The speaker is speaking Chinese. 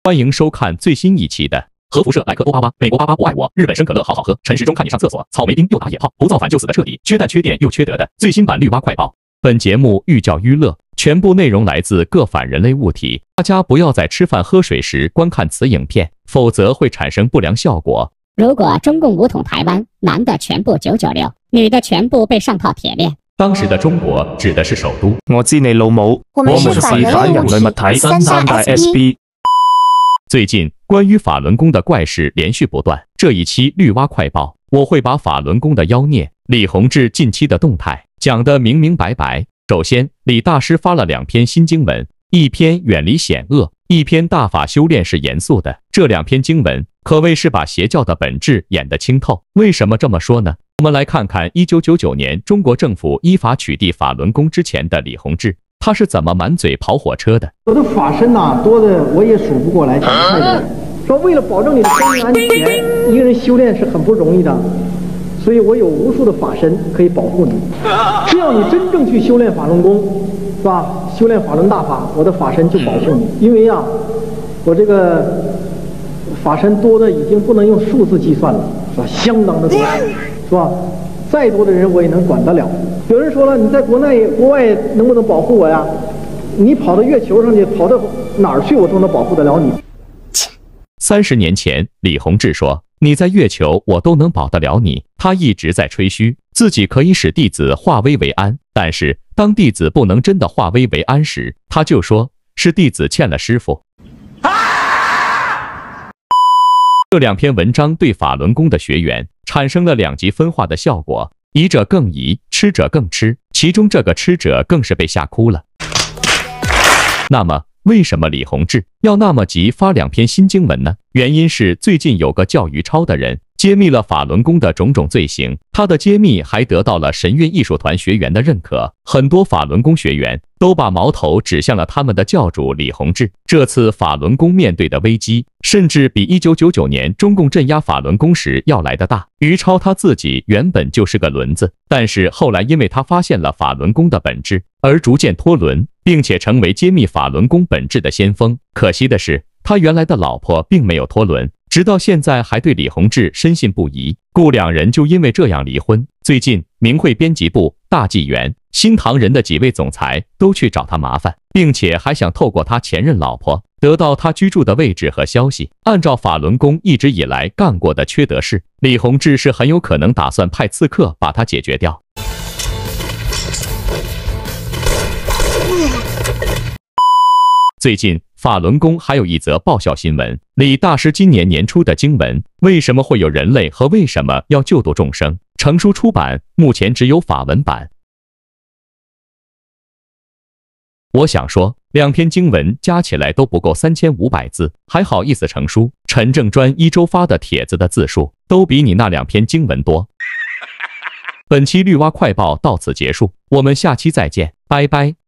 欢迎收看最新一期的核辐射莱克多巴巴，美国巴巴不爱我，日本生可乐好好喝，陈时中看你上厕所，草莓丁又打野炮，不造反就死得彻底，缺蛋缺电又缺德的最新版绿蛙快报。本节目寓教于乐，全部内容来自各反人类物体，大家不要在吃饭喝水时观看此影片，否则会产生不良效果。 如果中共武统台湾，男的全部996，女的全部被上套铁链。 当时的中国指的是首都。 我知你老母， 我们是反人類物體，三大 SB。 最近关于法轮功的怪事连续不断，这一期绿蛙快报我会把法轮功的妖孽李洪志近期的动态讲得明明白白。首先，李大师发了2篇新经文，一篇远离险恶，一篇大法修炼是严肃的。这2篇经文可谓是把邪教的本质演得清透。为什么这么说呢？我们来看看1999年中国政府依法取缔法轮功之前的李洪志，他是怎么满嘴跑火车的。 我的法身多的我也数不过来。说为了保证你的生命安全，一个人修炼是很不容易的，所以我有无数的法身可以保护你。只要你真正去修炼法轮功，是吧？修炼法轮大法，我的法身就保护你。因为我这个法身多的已经不能用数字计算了，是吧？相当的多，是吧？再多的人我也能管得了。有人说了，你在国内国外能不能保护我呀？你跑到月球上去，跑到哪儿去我都能保护得了你。 30年前，李洪志说：“你在月球，我都能保得了你。”他一直在吹嘘自己可以使弟子化危为安，但是当弟子不能真的化危为安时，他就说是弟子欠了师傅。这2篇文章对法轮功的学员产生了2极分化的效果，疑者更疑，吃者更吃，其中这个吃者更是被吓哭了。那么为什么李洪志要那么急发2篇新经文呢？原因是最近有个叫于超的人揭秘了法轮功的种种罪行，他的揭秘还得到了神韵艺术团学员的认可，很多法轮功学员都把矛头指向了他们的教主李洪志。这次法轮功面对的危机，甚至比1999年中共镇压法轮功时要来的大。于超他自己原本就是个轮子，但是后来因为他发现了法轮功的本质，而逐渐脱轮，并且成为揭秘法轮功本质的先锋。可惜的是，他原来的老婆并没有脱轮，直到现在还对李洪志深信不疑，故2人就因为这样离婚。最近，明慧编辑部、大纪元、新唐人的几位总裁都去找他麻烦，并且还想透过他前任老婆得到他居住的位置和消息。按照法轮功一直以来干过的缺德事，李洪志是很有可能打算派刺客把他解决掉。最近法轮功还有一则爆笑新闻，李大师今年年初的经文为什么会有人类和为什么要救度众生成书出版，目前只有法文版。我想说，2篇经文加起来都不够3500字，还好意思成书？陈正专1周发的帖子的字数都比你那2篇经文多。本期绿蛙快报到此结束，我们下期再见，拜拜。